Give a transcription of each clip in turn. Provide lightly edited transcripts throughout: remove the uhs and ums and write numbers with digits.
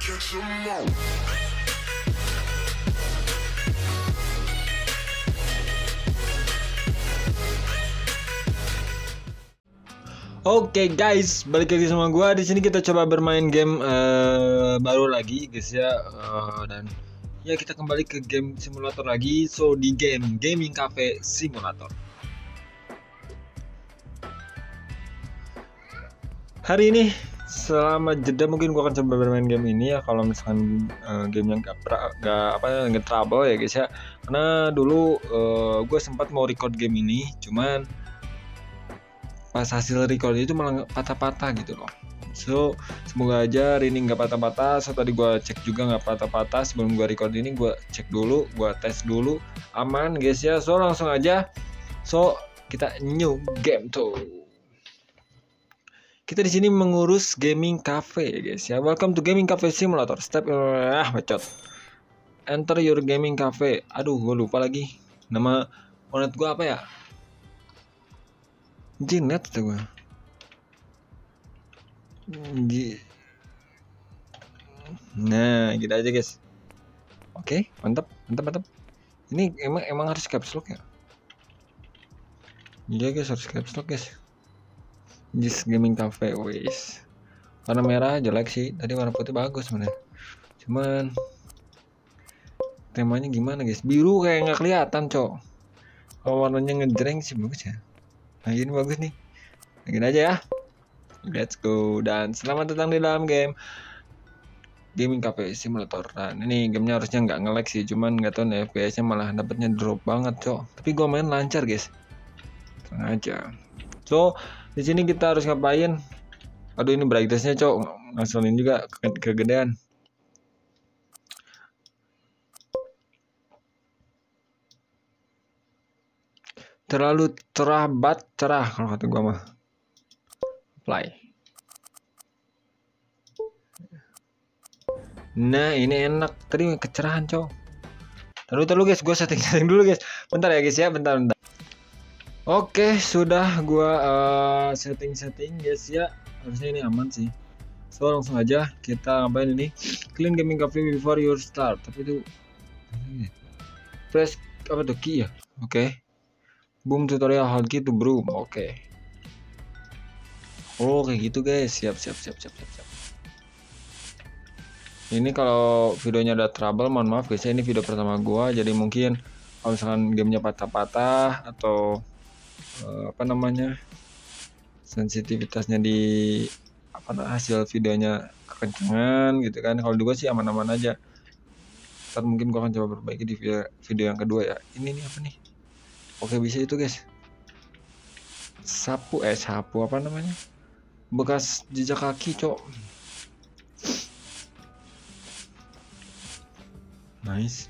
Oke guys, balik lagi sama gua. Di sini kita coba bermain game baru lagi guys ya. Dan ya kita kembali ke game simulator lagi. So di game Gaming Cafe Simulator. Hari ini selama jeda mungkin gua akan coba bermain game ini ya. Kalau misalkan game yang nggak trouble ya guys ya. Karena dulu gua sempat mau record game ini, cuman pas hasil record itu malah patah-patah gitu loh. So semoga aja hari ini nggak patah-patah. So tadi gue cek juga nggak patah-patah. Sebelum gue record ini gue cek dulu, gue tes dulu, aman guys ya. So langsung aja. So kita new game tuh. Kita di sini mengurus Gaming Cafe guys ya. Welcome to Gaming Cafe Simulator. Step bacot. Enter your Gaming Cafe. Aduh gue lupa lagi. Nama warnet gue apa ya? Jinet tuh gue. Nah gitu aja guys. Oke, mantap. Ini emang harus caps lock ya? Iya guys, harus caps lock guys. Just Gaming Cafe wis. Warna merah jelek sih, tadi warna putih bagus sebenarnya. Cuman temanya gimana guys? Biru kayak nggak kelihatan cok. Kalau warnanya ngejreng sih bagus ya. Nah ini bagus nih. Gini aja ya. Let's go. Dan selamat datang di dalam game Gaming Cafe Simulator. Nah ini gamenya harusnya nggak nge-lag sih, cuman nggak tahu nih FPS-nya malah dapetnya drop banget cok. Tapi gua main lancar guys, tenang aja. So di sini kita harus ngapain? Aduh ini brightness-nya cok, ngaselin juga kegedean. Terlalu cerah kalau kata gua mah. Play. Nah ini enak, tadi kecerahan cok. Taruh guys, gue setting dulu guys. Bentar ya guys ya, bentar. Oke, sudah gue setting guys ya. Harusnya ini aman sih. So langsung aja kita ngapain ini? Clean Gaming Cafe before you start. Tapi itu press apa tuh key ya? Oke. Boom tutorial how key to broom. Oke. Oh kayak gitu guys. Siap. Ini kalau videonya ada trouble, mohon maaf guys ya, ini video pertama gua, jadi mungkin kalau misalkan gamenya patah-patah atau sensitivitasnya di hasil videonya kekencangan gitu kan. Kalau dulu sih aman-aman aja. Ntar mungkin gua akan coba perbaiki di video yang kedua ya. Ini nih apa nih? Oke bisa itu guys. Sapu apa namanya? Bekas jejak kaki cok. Nice.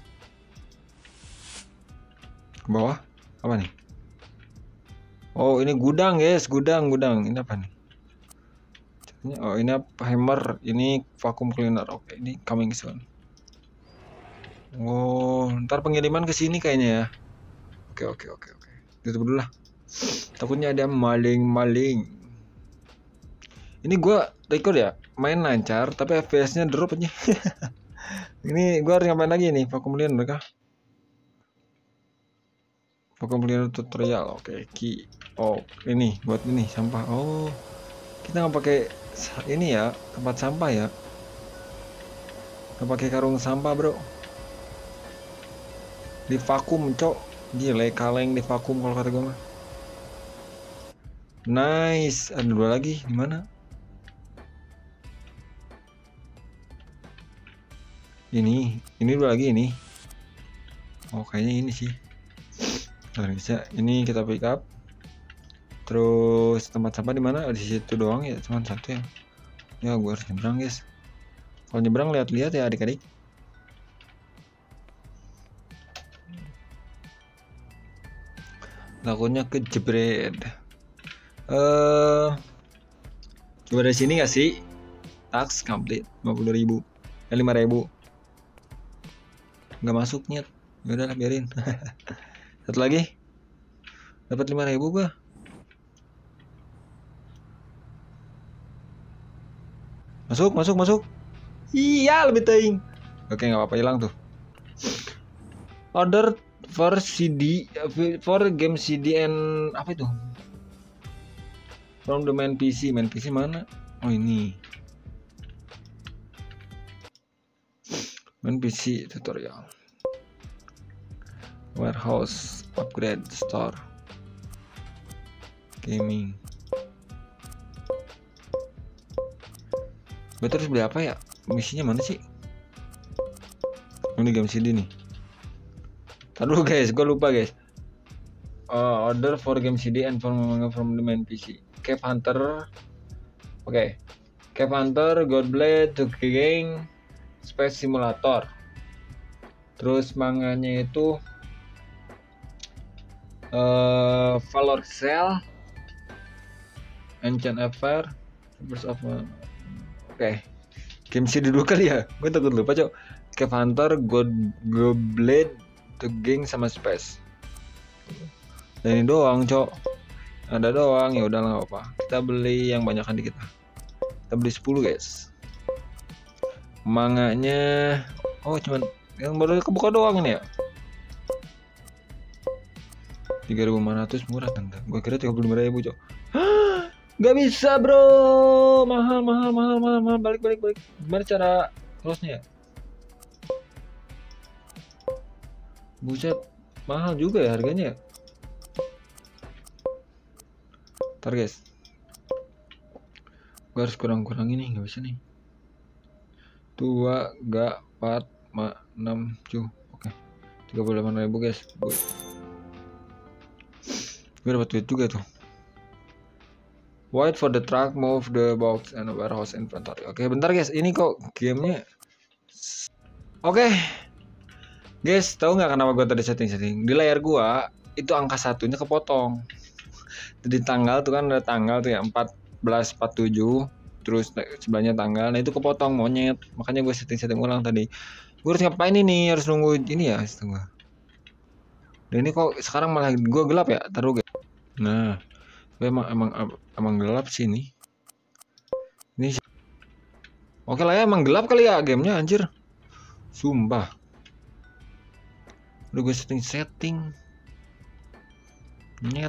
Ke bawah apa nih? Oh ini gudang guys, gudang. Ini apa nih? Oh ini apa? Hammer, ini vacuum cleaner. Oke, ini coming soon. Oh ntar pengiriman ke sini kayaknya ya. Oke. Tutup dulu lah. Takutnya ada maling. Ini gua record ya, main lancar tapi FPS-nya drop aja. Ini gua harus ngapain lagi nih? Vacuum cleaner kah? Vacuum cleaner tutorial. Oke, key. Oh, ini buat ini sampah. Oh, kita nggak pakai ini ya, tempat sampah ya. Nggak pakai karung sampah, bro. Di vakum, cok. Gile, kaleng di vakum kalau kata gua mah. Nice. Ada dua lagi. Di mana? Ini dua lagi ini. Oh kayaknya ini sih. Nah, bisa. Ini kita pick up. Terus tempat sampah di mana? Di situ doang ya, cuma satu ya. Ya gue harus nyebrang guys. Kalau nyebrang lihat-lihat ya adik-adik. Takutnya kejebret. Coba dari sini nggak sih? Tax complete 50.000. 5.000. Nggak masuk nyet. Ya udahlah biarin. Satu lagi. Dapat 5.000 gua. Masuk. Iya lebih teing. Oke nggak apa-apa, hilang tuh. Order for CD for game CD and apa itu? From the main PC. Main PC mana? Oh ini. Main PC tutorial. Warehouse upgrade store. Gaming. Gue terus beli apa ya? Misinya mana sih? Ini game CD nih. Taduh guys, gue lupa guys. Order for game CD and from the main PC. Cave Hunter. Oke. Cave Hunter, Godblade, to Gang, Space Simulator. Terus manganya itu Valor Cell, Ancient Affair, First of Oke. Game CD dulu kali ya. Gue takut lupa, Cok. Cave Hunter, Godblade, to Gang sama Space. Dan ini doang, Cok. Ada doang, ya udah nggak apa. Kita beli yang banyakan dikit. Kita beli 10 guys. Manganya, oh cuman yang baru kebuka doang ini ya. 3.500 murah tante. Gue kira 35.000 Cok. Gak bisa bro, mahal. Balik. Gimana cara close-nya ya? Buset, mahal juga ya harganya. Ntar guys, gue harus kurang ini, nggak bisa nih. 2, 4, 6, 7, oke, 38.000 guys. Gue dapat duit juga tuh. Wait for the truck, move the box and warehouse inventory. Oke, bentar guys, ini kok gamenya. Oke, guys, tahu nggak kenapa gue tadi setting di layar gua itu angka satunya kepotong. Di tanggal tuh kan ada tanggal tuh ya 14/47, terus sebelahnya tanggal, nah itu kepotong monyet, makanya gue setting ulang tadi. Gue harus ngapain ini, harus nunggu ini ya setengah. Dan ini kok sekarang malah gue gelap ya, taruh guys. Nah, emang gelap sih ini. Oke lah ya, emang gelap kali ya gamenya anjir. Sumpah. Udah gue setting. Nyet.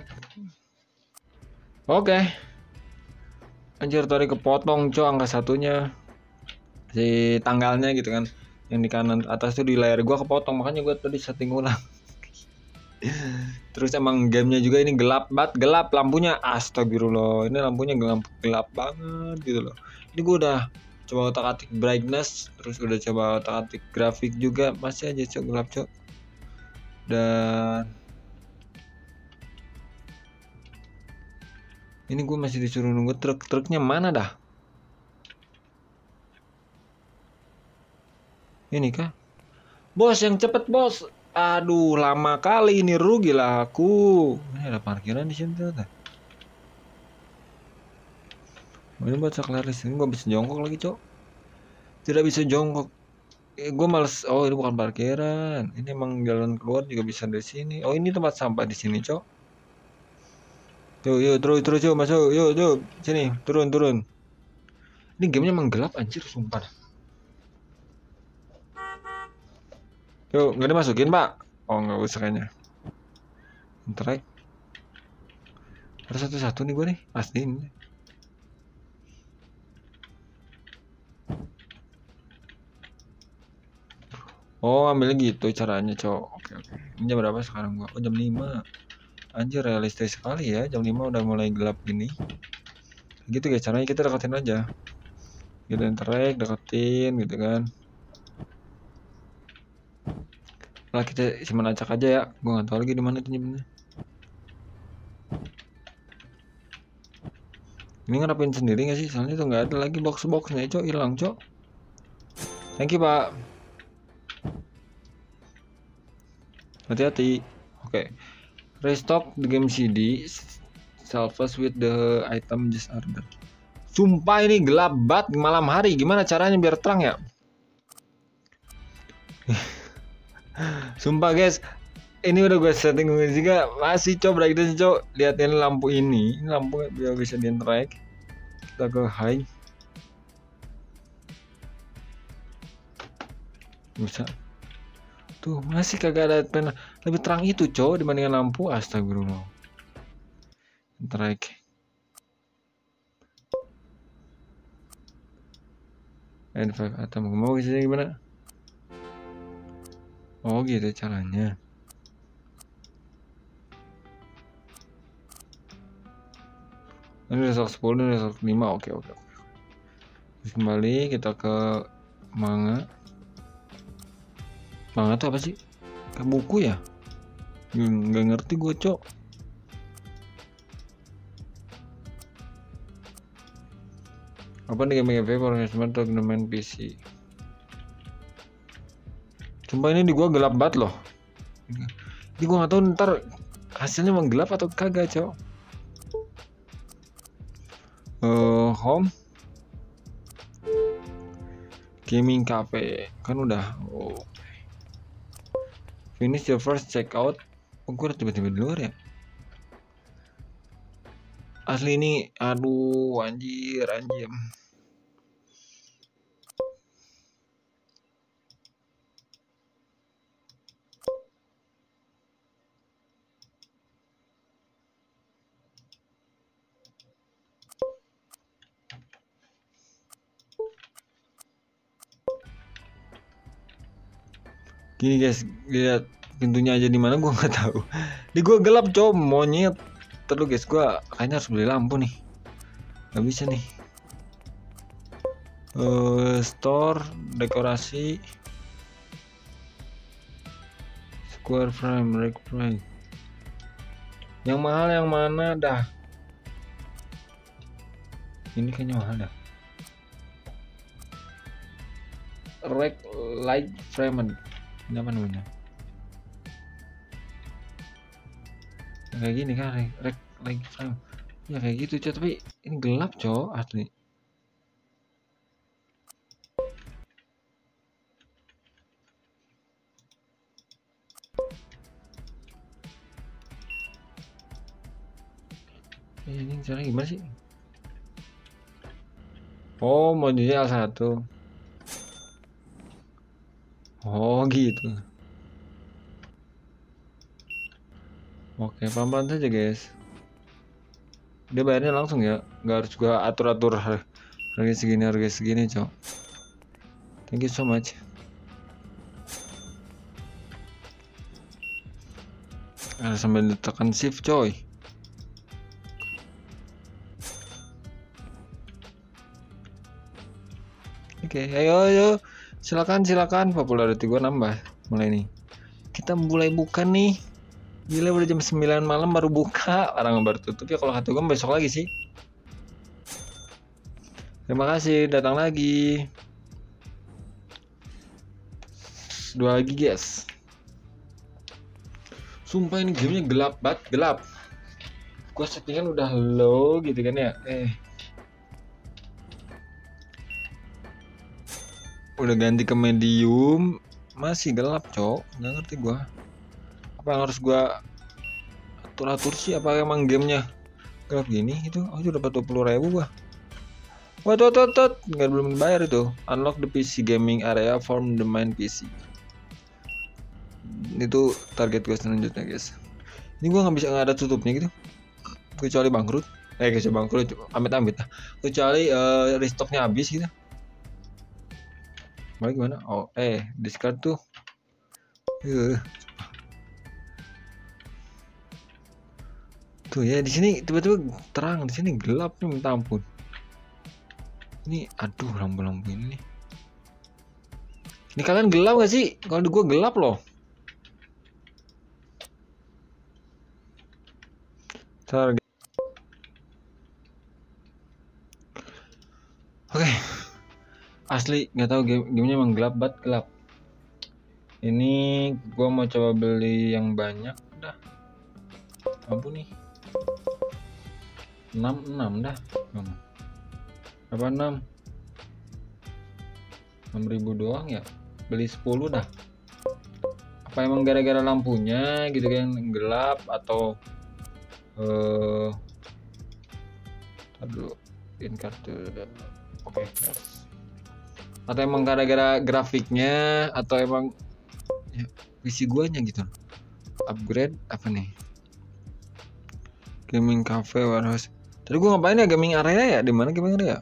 Oke. Anjir tadi kepotong Cok angka satunya. Si tanggalnya gitu kan. Yang di kanan atas tuh di layar gua kepotong, makanya gua tadi setting ulang. Terus emang gamenya juga ini gelap lampunya. Astagfirullah. Ini lampunya gelap banget gitu loh. Ini gua udah coba otak-atik brightness, terus udah coba otak-atik grafik juga, masih aja Cok gelap Cok. Dan ini gue masih disuruh nunggu truknya mana dah? Ini kah? Bos yang cepet bos. Aduh lama kali ini, rugi lah aku. Ini ada parkiran di sini tuh. Ini buat saklar listrik, gue bisa jongkok lagi Cok. Tidak bisa jongkok. Gue males. Oh ini bukan parkiran. Ini emang jalan keluar juga bisa dari sini. Oh ini tempat sampah di sini Cok. Yuk terus yuk masuk yuk sini turun. Ini gamenya emang gelap anjir sumpah. Yuk nggak dimasukin pak? Oh nggak usah kayaknya. Interact. Ada satu nih gue nih pasti ini. Oh ambilnya gitu caranya Cok. Oke. Ini jam berapa sekarang gua? Oh jam 5. Anjir realistis sekali ya, jam 5 udah mulai gelap gini. Gitu guys, caranya kita deketin aja. Gitu interact, deketin gitu kan. Lah kita simpan acak aja ya. Gua nggak tahu lagi di mana tuh nyimpennya. Ini ngerapin sendiri nggak sih? Soalnya tuh nggak ada lagi box-boxnya Cok, hilang Cok. Thank you Pak. Hati-hati. Oke. Restock the game CD. Salvage with the item just ordered. Sumpah ini gelap banget malam hari. Gimana caranya biar terang ya? Sumpah guys. Ini udah gue setting juga. Masih coba kita coba liatin lampu ini. Ini lampu biar bisa di interact. Kita ke high. Bisa. Tuh masih kagak ada pena. Lebih terang itu cowok dibandingkan lampu. Astagfirullah. Trek. N5 atom. Mau isinya gimana? Oh gitu caranya. Ini result 10, ini result 5. Oke. Terus kembali kita ke manga. Manga tuh apa sih? Kayak buku ya? Nggak ngerti gue cok. Apa nih gaming FF orang untuk main PC? Sumpah ini di gua gelap banget loh. Ini gua nggak tahu ntar hasilnya emang gelap atau kagak cok. Home gaming cafe kan udah. Finish your first checkout. Oh, gue udah tiba-tiba di luar ya. Asli ini, aduh, anjir. Gini guys, lihat pintunya aja di mana gua nggak tahu. Di gua gelap cowok monyet. Terus guys, gua kayaknya harus beli lampu nih. Gak bisa nih. Store dekorasi square frame, rack frame. Yang mahal yang mana dah? Ini kayaknya mahal dah. Rack light frame. Ini apa namanya? Kayak gini kan, rack light frame. Ya kayak gitu cok, tapi ini gelap cok asli. Ini caranya gimana sih? Oh, modulnya L1. Oh gitu. Oke, pelan-pelan saja guys. Dia bayarnya langsung ya, nggak harus gua atur-atur harga segini cok. Thank you so much. Sambil ditekan shift coy. Oke, ayo silakan popularity gua nambah mulai nih. Kita mulai buka nih. Gila udah jam 9 malam baru buka, orang baru tutup ya. Kalau 1 jam besok lagi sih. Terima kasih datang lagi. 2 lagi guys. Sumpah ini gamenya gelap banget, gelap. Gua settingan udah low gitu kan ya. Udah ganti ke medium, masih gelap cok. Nggak ngerti gua. Apa yang harus gua atur sih? Apa emang gamenya gelap gini? Itu aku udah dapat 20.000 gua. Wah tot nggak belum dibayar itu. Unlock the PC gaming area from the main PC. Itu target gue selanjutnya guys. Ini gua nggak ada tutupnya gitu. Kecuali bangkrut. Kecuali bangkrut, amit-amit lah. Kecuali restocknya habis gitu. Balik gimana? Oh, discard tuh. Tuh ya di sini tiba-tiba terang, di sini gelap nih, minta ampun. Ini aduh lampu-lampu ini. Ini kalian gelap gak sih? Kalau di gua gelap loh. Oke. Asli nggak tahu gamenya emang gelap banget, gelap. Ini gua mau coba beli yang banyak dah. Ampun nih. 6 dah. Berapa 6? 6.000 doang ya. Beli 10 dah. Apa emang gara-gara lampunya gitu kan gelap atau aduh in kartu. Oke, Atau emang gara-gara grafiknya atau emang ya, PC guanya gitu. Upgrade apa nih? Gaming cafe warehouse. Tadi gua ngapain ya, gaming area ya? Di mana gaming area?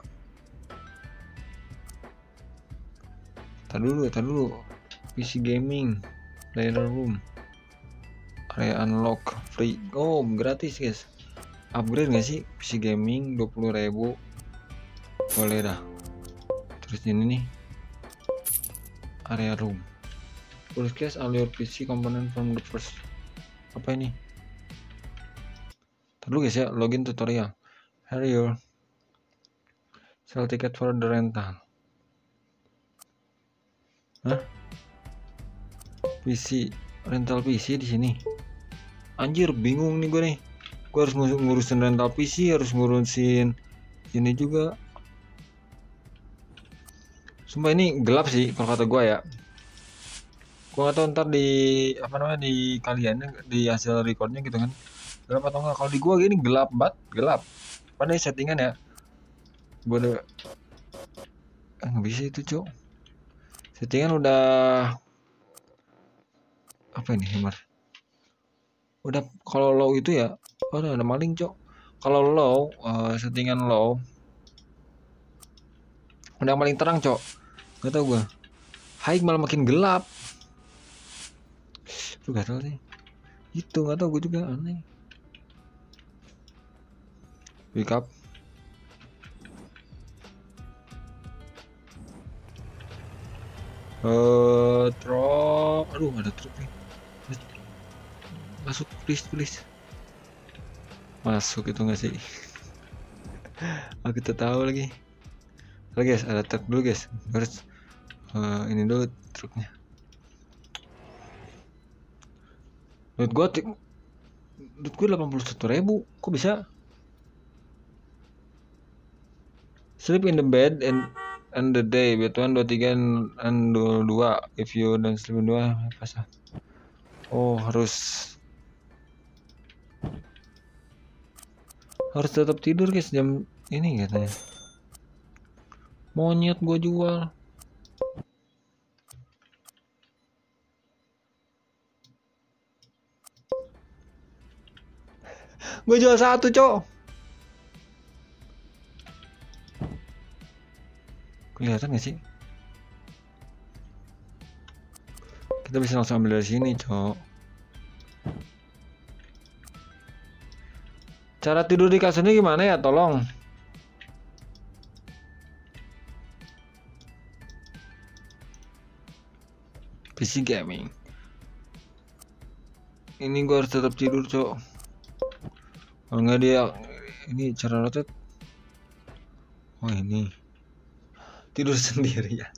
Tar dulu. PC gaming, player room, area unlock, free. Oh, gratis guys. Upgrade nggak sih PC gaming 20.000? Boleh dah. Terus ini nih, area room. Purchase all your PC component from the first. Apa ini? Terus guys ya, login tutorial. Here you sell ticket for the rental. Hah? PC rental PC di sini. Anjir, bingung nih gue nih. Gue harus ngurusin rental PC, harus ngurusin ini juga. Sumpah ini gelap sih kalau kata gue ya. Gue gak tau ntar di apa namanya di kaliannya di hasil recordnya gitu kan. Gelap atau enggak? Kalau di gue gini gelap banget, gelap. Padahal settingan ya. Gue udah nggak bisa itu cok. Settingan udah apa ini Hemar? Udah kalau low itu ya, oh, ada maling cok. Kalau low settingan low udah paling terang cok. Gak tau gue. High malah makin gelap. Tuh gak tau sih. Itu gak tau gue juga aneh. Wake up. Truk. Aduh ada truk nih. Masuk please. Masuk itu gak sih? Aku tak tahu lagi. Oke guys, ada truk dulu guys. Harus ini dulu truknya. Duit gue 81.000. Kok bisa? Sleep in the bed and the day between 23 and 22. If you don't sleep in 2 apa? Oh, harus tetap tidur guys jam ini katanya. Monyet gue jual. Gue jual satu cok. Kelihatan gak sih? Kita bisa langsung ambil dari sini cok. Cara tidur di kasurnya gimana ya, tolong? PC gaming. Ini gue harus tetap tidur cok. Kalau nggak dia ini cara rotate. Oh ini tidur sendiri ya.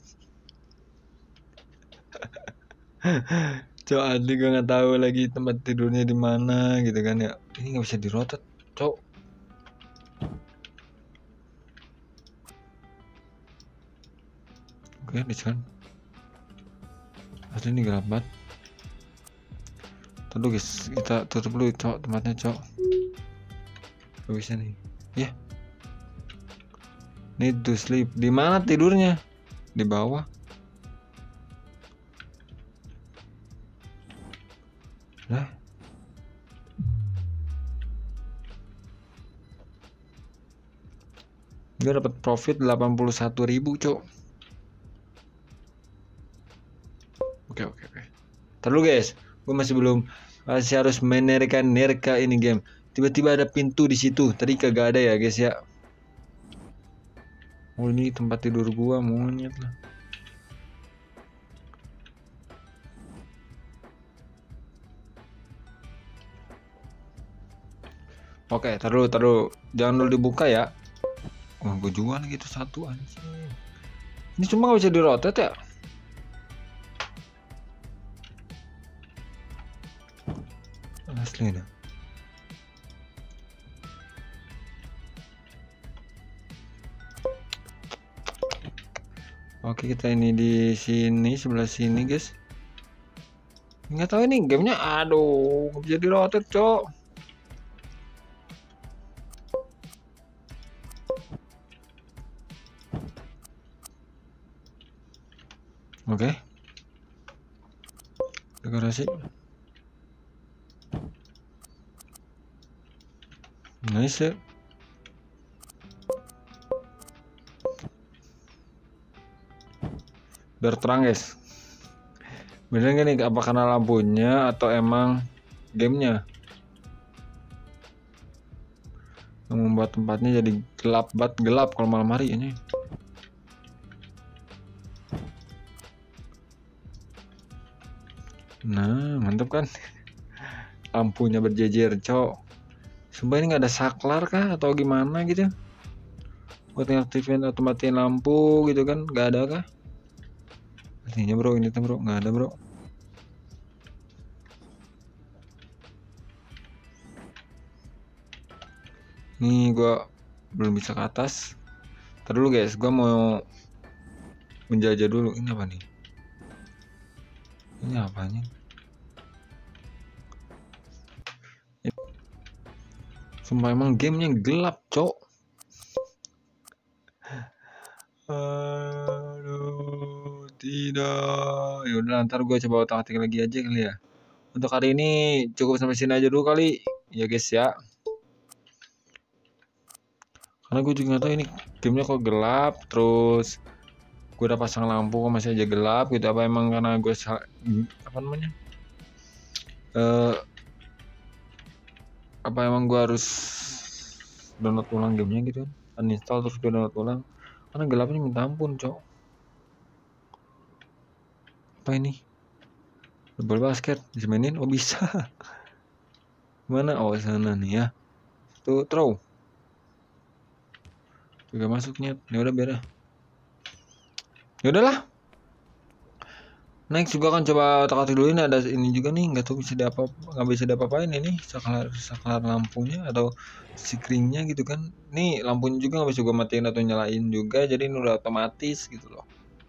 Cok, adik gue nggak tahu lagi tempat tidurnya di mana gitu kan ya. Ini nggak bisa dirotat cok. Oke, kan. Asli ini gelap banget. Tunggu guys, kita tutup dulu cok tempatnya cok. Gak bisa nih. Ya. Need to sleep. Di mana tidurnya? Di bawah. Lah. Gue dapat profit 81.000 cok. Oke. Terus guys, gue masih harus menerka ini game. Tiba-tiba ada pintu di situ. Tadi kagak ada ya guys ya. Oh ini tempat tidur gua, monyet lah. Oke, taruh. Jangan dulu dibuka ya. Wah, gue jual gitu satu anjing. Ini cuma gak bisa dirotate ya? Asli dah. Oke, kita ini di sini sebelah sini guys. Nggak tahu ini gamenya, aduh, nggak bisa di-rotate cok. Oke. Dekorasi. Nice ya. Biar terang guys. Bener gak nih, apa karena lampunya atau emang gamenya yang membuat tempatnya jadi gelap kalau malam hari ini. Nah mantap kan. Lampunya berjejer cok. Sumpah ini nggak ada saklar kah atau gimana gitu buat ngaktifin atau matiin lampu gitu kan, nggak ada kah artinya bro? Ini tuh bro nggak ada bro. Nih gua belum bisa ke atas. Ntar dulu guys, gua mau menjajah dulu. Ini apa nih? Ini apanya? Sumpah emang gamenya gelap cok. Aduh tidak. Ya udah ntar gue coba otak-atik lagi aja kali ya. Untuk hari ini cukup sampai sini aja dulu kali ya guys ya. Karena gue juga nggak tahu ini gamenya kok gelap, terus gue udah pasang lampu kok masih aja gelap gitu. Apa emang karena gue apa namanya? Apa emang gue harus download ulang gamenya gitu kan? Uninstall terus gue download ulang. Karena gelapnya minta ampun cok. Apa ini? Bola basket bisa mainin? Oh bisa. Mana? Oh sana nih ya. Tuh throw. Juga masuknya. Ya udah biar. Ya udahlah. Next juga kan coba otak-atik dulu. Ini ada ini juga nih, nggak tahu bisa nggak bisa diapa-apain ini saklar lampunya atau screennya gitu kan. Nih lampunya juga nggak bisa gue matiin atau nyalain juga, jadi ini udah otomatis gitu loh.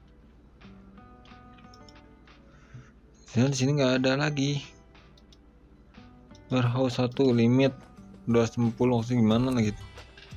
Dan di sini nggak ada lagi. Warehouse 1 limit 210 maksudnya gimana lah gitu.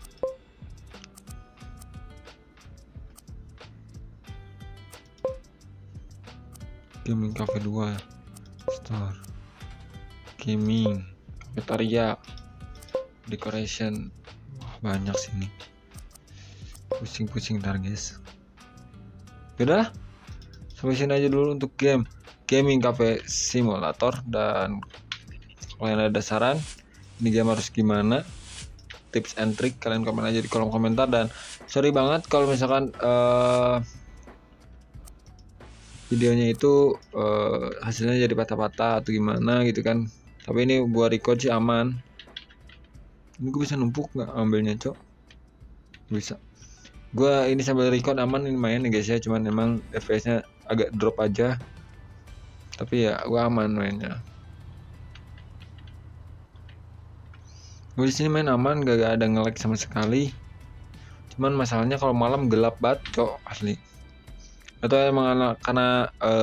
Gaming Cafe 2 store, gaming, cafetaria, decoration. Wah, banyak sini. Pusing-pusing ntar guys. Yaudah, sampai sini aja dulu untuk gaming cafe simulator. Dan kalau kalian ada saran ini game harus gimana, tips and trick, kalian komen aja di kolom komentar. Dan sorry banget kalau misalkan videonya itu hasilnya jadi patah-patah atau gimana gitu kan. Tapi ini buat record sih aman. Ini gue bisa numpuk nggak ambilnya cok? Bisa. Gue ini sambil record aman ini main nih guys ya. Cuman emang FPS-nya agak drop aja. Tapi ya gue aman mainnya. Gue di sini main aman, gak ada nge-lag sama sekali. Cuman masalahnya kalau malam gelap banget cok asli. Atau emang karena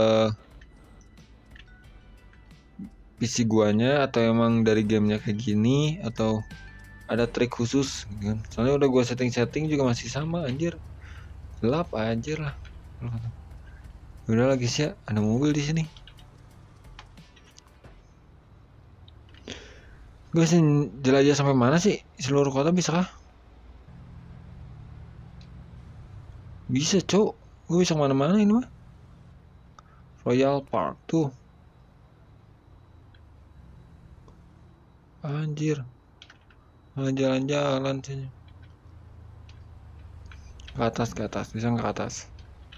PC guanya atau emang dari gamenya kayak gini atau ada trik khusus gitu kan. Soalnya udah gua setting juga masih sama anjir. Gelap anjir lah. Udah lagi sih ya, ada mobil di sini. Gue sih jelajah sampai mana sih? Seluruh kota bisa kah? Bisa cok. Gue bisa kemana-mana ini mah. Royal Park tuh. Anjir. Jalan-jalan sih. Ke atas, bisa nggak ke atas?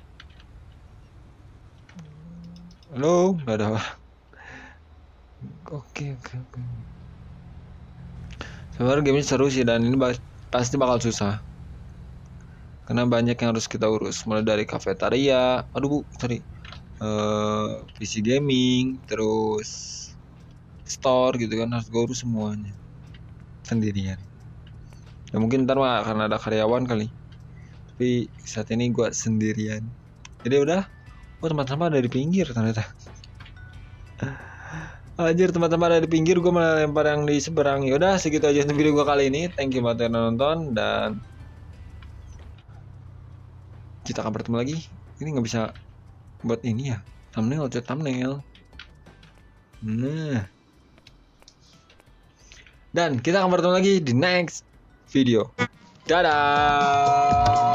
Halo, nggak ada apa. Oke. Sebenarnya game ini seru sih dan ini pasti bakal susah. Karena banyak yang harus kita urus, mulai dari cafetaria, PC gaming, terus store gitu kan, harus gue urus semuanya sendirian. Ya mungkin ntar mah karena ada karyawan kali, tapi saat ini gue sendirian. Jadi udah, tempat-tempat ada di pinggir ternyata. Anjir, tempat-tempat ada di pinggir, gue malah lempar yang di seberang. Ya udah, segitu aja untuk video gue kali ini. Thank you buat yang nonton dan kita akan bertemu lagi. Ini nggak bisa buat ini ya, thumbnail. Nah, dan kita akan bertemu lagi di next video. Dadah.